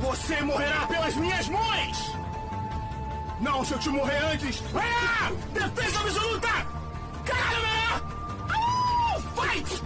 Você morrerá pelas minhas mãos! Não, se eu te morrer antes! Ah! Defesa absoluta! Caralho, melhor! Fight!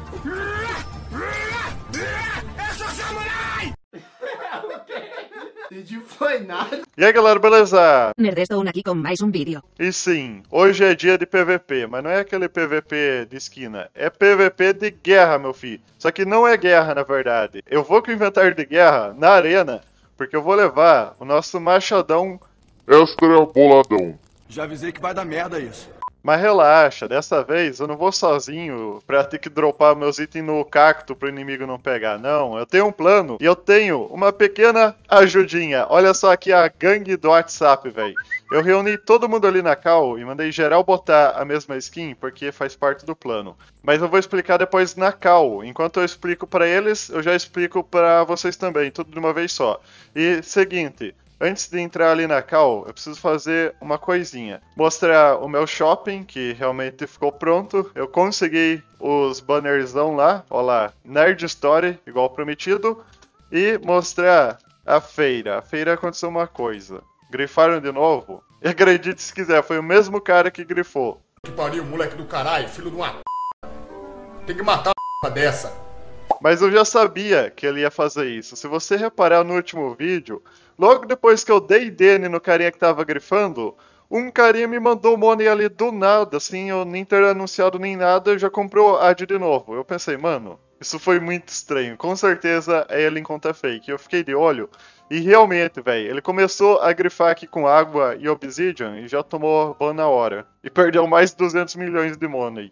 Eu sou samurai! Entendi, foi nada. E aí galera, beleza? Nerdstone aqui com mais um vídeo. E sim, hoje é dia de PVP, mas não é aquele PVP de esquina, é PVP de guerra, meu filho. Só que não é guerra, na verdade. Eu vou com o inventário de guerra na arena, porque eu vou levar o nosso machadão extra boladão. Já avisei que vai dar merda isso. Mas relaxa, dessa vez eu não vou sozinho pra ter que dropar meus itens no cacto pro inimigo não pegar. Não, eu tenho um plano e eu tenho uma pequena ajudinha. Olha só aqui a gangue do WhatsApp, velho. Eu reuni todo mundo ali na call e mandei geral botar a mesma skin porque faz parte do plano. Mas eu vou explicar depois na call. Enquanto eu explico pra eles, eu já explico pra vocês também, tudo de uma vez só. E seguinte... Antes de entrar ali na call, eu preciso fazer uma coisinha. Mostrar o meu shopping, que realmente ficou pronto. Eu consegui os bannerzão lá, ó lá, Nerd Story, igual prometido. E mostrar a feira. A feira aconteceu uma coisa. Grifaram de novo. E acredite se quiser, foi o mesmo cara que grifou. Que pariu, moleque do caralho, filho de uma... Tem que matar uma dessa. Mas eu já sabia que ele ia fazer isso. Se você reparar no último vídeo, logo depois que eu dei DN no carinha que tava grifando, um carinha me mandou o money ali do nada, assim, eu nem ter anunciado nem nada, já comprou ad de novo. Eu pensei, mano, isso foi muito estranho. Com certeza é ele em conta fake. Eu fiquei de olho e realmente, velho, ele começou a grifar aqui com água e obsidian e já tomou ban na hora. E perdeu mais de 200 milhões de money.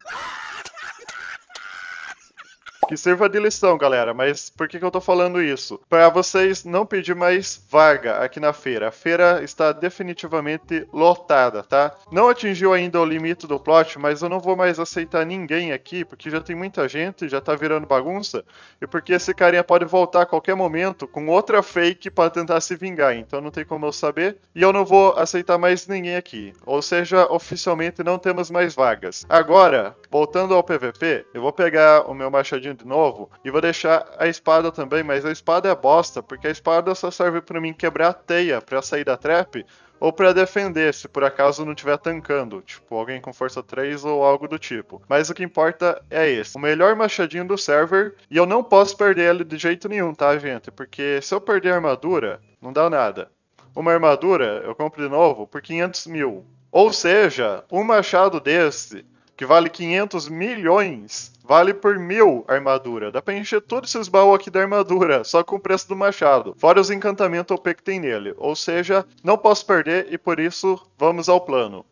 Que sirva de lição, galera, mas por que eu tô falando isso? Para vocês não pedir mais vaga aqui na feira. A feira está definitivamente lotada, tá? Não atingiu ainda o limite do plot, mas eu não vou mais aceitar ninguém aqui, porque já tem muita gente, já tá virando bagunça, e porque esse carinha pode voltar a qualquer momento com outra fake para tentar se vingar, então não tem como eu saber, e eu não vou aceitar mais ninguém aqui. Ou seja, oficialmente não temos mais vagas. Agora, voltando ao PVP, eu vou pegar o meu machadinho de novo e vou deixar a espada também, mas a espada é bosta, porque a espada só serve pra mim quebrar a teia pra sair da trap ou pra defender, se por acaso não estiver tancando, tipo alguém com força 3 ou algo do tipo. Mas o que importa é esse, o melhor machadinho do server, e eu não posso perder ele de jeito nenhum, tá, gente? Porque se eu perder a armadura, não dá nada. Uma armadura eu compro de novo por 500 mil. Ou seja, um machado desse que vale 500 milhões, vale por 1000 armadura. Dá pra encher todos esses baús aqui da armadura, só com o preço do machado. Fora os encantamentos OP que tem nele. Ou seja, não posso perder e por isso, vamos ao plano.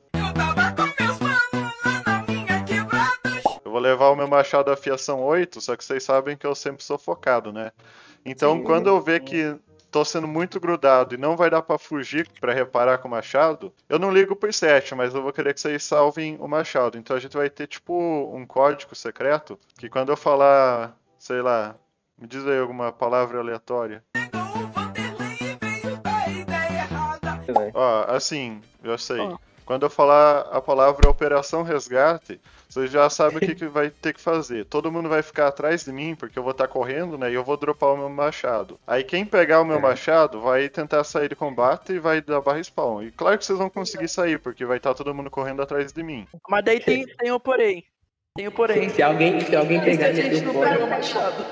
Eu vou levar o meu machado afiação 8, só que vocês sabem que eu sempre sou focado, né? Então, sim, quando eu ver que tô sendo muito grudado e não vai dar pra fugir pra reparar com o machado, eu não ligo por 7, mas eu vou querer que vocês salvem o machado. Então a gente vai ter tipo um código secreto, que quando eu falar, sei lá, me diz aí alguma palavra aleatória. Ó, assim, já sei. Quando eu falar a palavra Operação Resgate, vocês já sabem o que vai ter que fazer. Todo mundo vai ficar atrás de mim, porque eu vou estar correndo, né? E eu vou dropar o meu machado. Aí quem pegar o meu machado vai tentar sair de combate e vai dar barra spawn. E claro que vocês vão conseguir sair, porque vai estar todo mundo correndo atrás de mim. Mas daí tem um porém. Tem um porém. Se alguém pegar a gente não pega o machado.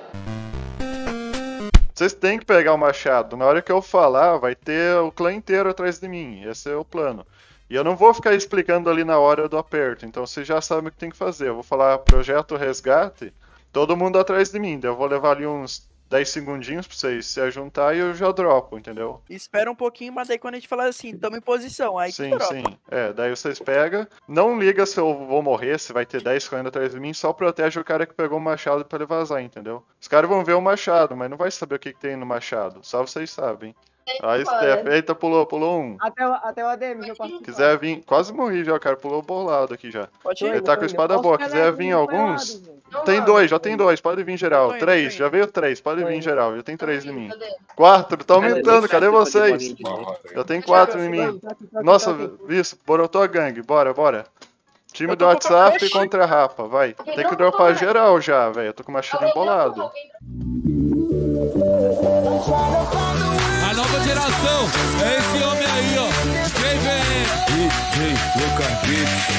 Vocês têm que pegar o machado. Na hora que eu falar, vai ter o clã inteiro atrás de mim. Esse é o plano. E eu não vou ficar explicando ali na hora do aperto, então vocês já sabem o que tem que fazer. Eu vou falar projeto resgate, todo mundo atrás de mim. Daí eu vou levar ali uns 10 segundinhos pra vocês se ajuntar e eu já dropo, entendeu? Espera um pouquinho, mas daí quando a gente falar assim, tamo em posição, aí sim, que dropa. Sim, daí vocês pegam. Não liga se eu vou morrer, se vai ter 10 correndo atrás de mim, só protege o cara que pegou o machado pra ele vazar, entendeu? Os caras vão ver o machado, mas não vai saber o que tem no machado, só vocês sabem. Aí, Steph, eita, pulou um. Até o ADM já participou. Quiser vir, quase morri já, o cara pulou bolado aqui já. Pode ir. Ele tá com a espada boa, quiser vir alguns. Tem dois, já tem dois, pode vir geral. 3, já veio 3, pode vir geral, já tem 3 em mim. 4, tá aumentando, cadê vocês? Já tem 4 em mim. Nossa, isso, brotou a gangue, bora. Time do WhatsApp contra a Rapa, vai. Tem que dropar geral já, velho. Eu tô com o machado embolado. operação. É esse homem aí, ó. Quem vem? DJ Lucas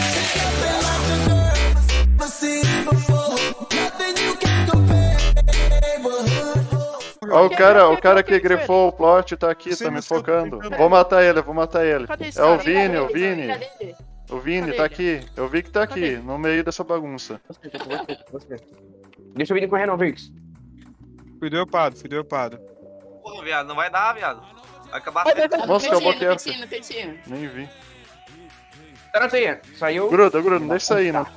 Ó, o cara que grifou o plot tá aqui, tá me focando. Vou matar ele, vou matar ele. Cadê esse É o cara? Vini, o Vini. O Vini Cadê tá ele? aqui. Eu vi que tá aqui, no meio dessa bagunça. Deixa o vídeo correr não, Vix. Fui dropado. Porra, viado, não vai dar, viado. Vai acabar a Nossa, acabou no quieto. cantinho, no cantinho. Nem vi. Tá na teia. Saiu. Gruda, não deixa sair, não.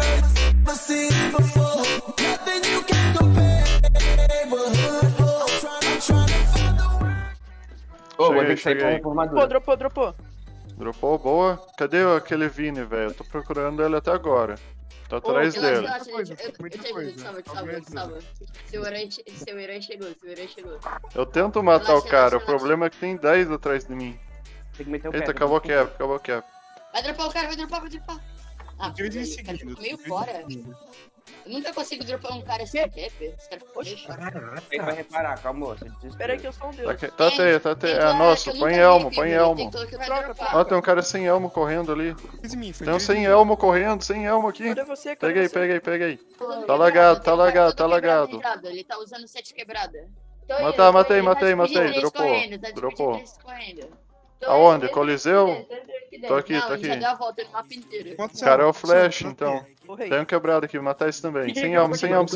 Ô, vou Cheguei, ter que sair pra cheguei. reformadora. Dropou. Dropou, boa. Cadê aquele Vini, velho? Eu tô procurando ele até agora. Tá atrás dele. Relaxa, eu te salvo. Seu herói chegou. Eu tento matar o Relaxa, cara, o relaxa. problema é que tem 10 atrás de mim. Tem que meter o Eita, pé. acabou a cap. Vai dropar o cara, vai dropar. Ah, Dois em o cara seguida. ficou meio fora. Eu nunca consigo dropar um cara sem cap. Esse cara ficou meio fora. Ele vai reparar, calma, você Espera aí que eu sou um Tá, deus. aqui- tá até, tá até. Tem É hora nosso, que eu põe nunca elmo, vi, põe viu? elmo. Tem hora que vai Troca, dropar. Ó, tem um cara sem elmo correndo ali. Dois em mim, foi Tem um dois em sem mim. elmo correndo, sem elmo aqui. Cadê você, cara? Peguei. Todo Tá lagado, quebrado, tá lagado, tá todo lagado. quebrado. Ele tá usando 7 quebrada. Matei. Dropou. Aonde? Coliseu? Tô aqui, Não, tô ele já aqui. deu a volta no mapa inteiro. Quantos O cara é o são? Flash, São então. Morri. Tem um quebrado aqui, vou matar esse também. Sem elmo.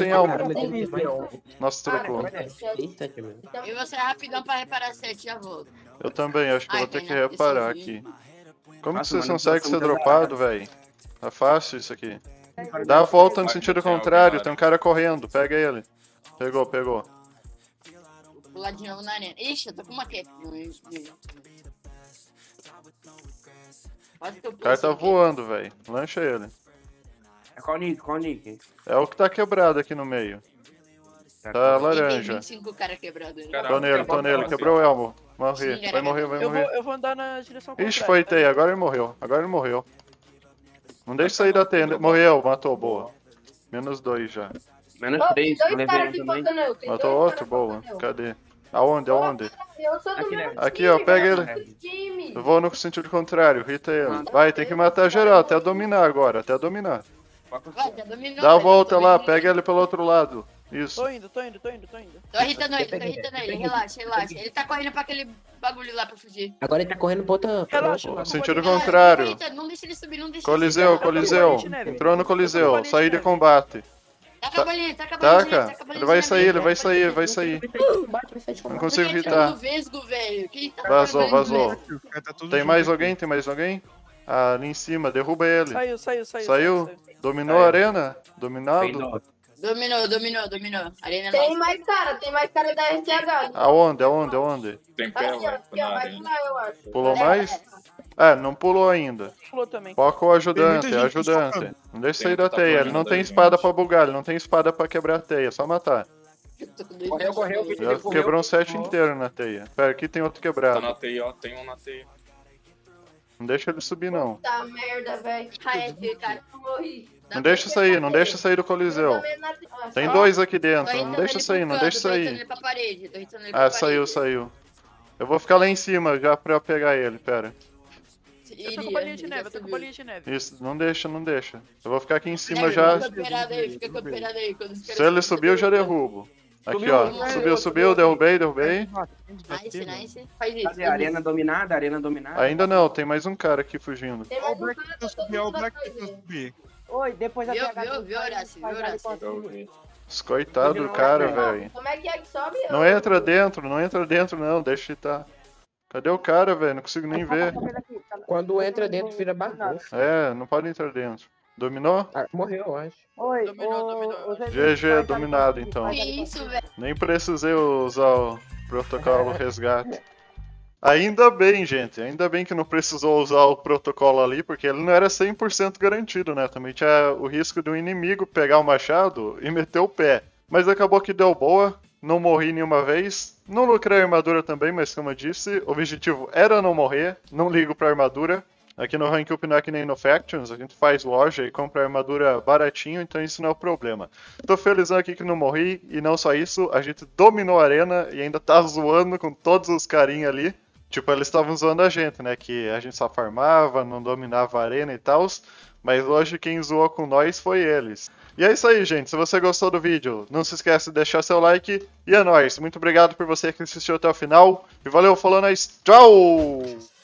Nossa, trocou. E você é rapidão pra reparar 7, já volto. Eu também, acho que eu Ai, vou ter que cara, reparar preciso aqui. Como que Nossa, vocês mano, conseguem eu tô ser muito dropado, velho? Tá fácil isso aqui. Dá a volta no sentido contrário, tem um cara correndo, pega ele. Pegou. Vou pular de novo na arena. Ixi, eu tô com uma cap. Quase que eu O cara tá pulo sem voando, velho. Lancha ele. É qual Nick? É o que tá quebrado aqui no meio. Tá cap. E tem laranja. 25 cara quebrado. Né? Tô nele, quebrou o elmo. Morri, Sim, vai morrer. Eu vou andar na direção contrária. Ixi, foi teia, agora ele morreu. Não deixa sair da teia, morreu, matou, boa. Menos 2 já. Menos 3, eu levei um também. Matou outro, boa. Cadê? Aonde? Eu sou Aqui, né? Aqui, ó, pega ele. Eu vou no sentido contrário, Rita ele. Vai, tem que matar geral, até dominar agora, até dominar. Vai, tá dominando. Dá a volta lá, pega ele pelo outro lado. Isso. Tô indo. Tô irritando ele, relaxa. Ele tá correndo pra aquele bagulho lá pra fugir. Agora ele tá correndo pra outra. Relaxa. Sentido Relaxa, contrário. Rita, não deixa ele subir, Coliseu. Entrou no Coliseu, sair de combate. Taca a bolinha, taca a Taca. bolinha. Ele vai sair. Não consigo Porque irritar. tá no vesgo, velho. Quem tá Vazou. O cara tá todo Tem junto. mais alguém? Ah, ali em cima, derruba ele. Saiu. Dominou a arena? Dominado? Dominou. Arena Tem nossa. mais cara da RTH. Aonde? Tem Aqui, ó, vai pular, eu acho. Pulou mais? Não pulou ainda. Pulou também. Foca o ajudante, Tem muita gente focando. Não deixa Tem sair que da tá teia. Ele planejando não tem aí, espada gente. pra bugar, ele não tem espada pra quebrar a teia, só matar. Tô com dois Correu, bichos. Já quebrou um set inteiro na teia. Pera, aqui tem outro Tá quebrado. na teia, ó. Tem um na teia. Não deixa ele subir, não. Tá merda, velho. Ai, cara. Eu morri. Não deixa sair do Coliseu. Tem 2 aqui dentro, não deixa sair. Tô irritando ele pra parede. Saiu. Eu vou ficar lá em cima já pra eu pegar ele, pera. Eu tô com bolinha de neve, Isso, não deixa. Eu vou ficar aqui em cima já. Fica cooperado aí. Se ele subir, eu já derrubo. Aqui, ó. Subiu, derrubei. Nice. Faz isso. Cadê? Arena dominada. Ainda não, tem mais um cara aqui fugindo. Tem Ó, o mais um Black cara, tentou tá todo subir, ó, o mundo Black atrás tentou dele. subir. Oi, depois da Viu, Horácio. Eu vi. Esse coitado do cara, velho. Como é que sobe? Não entra dentro não, deixa ele tá. Cadê o cara, velho? Não consigo nem ver. Quando entra dentro, vira bagunça. Não pode entrar dentro. Dominou? Morreu, eu acho. Oi, Dominou. GG, dominado então. Que isso, velho. Nem precisei usar o protocolo resgate. Ainda bem, gente. Ainda bem que não precisou usar o protocolo ali, porque ele não era 100% garantido, né? Também tinha o risco de um inimigo pegar o machado e meter o pé. Mas acabou que deu boa. Não morri nenhuma vez. Não lucrei a armadura também, mas como eu disse, o objetivo era não morrer. Não ligo pra armadura. Aqui no Rank Up não é que nem no Factions, a gente faz loja e compra armadura baratinho, então isso não é o problema. Tô felizão aqui que não morri, e não só isso, a gente dominou a arena e ainda tá zoando com todos os carinha ali. Tipo, eles estavam zoando a gente, né? Que a gente só farmava, não dominava a arena e tal. Mas hoje quem zoou com nós foi eles. E é isso aí, gente. Se você gostou do vídeo, não se esquece de deixar seu like. E é nóis. Muito obrigado por você que assistiu até o final. E valeu, falou, nós. Tchau!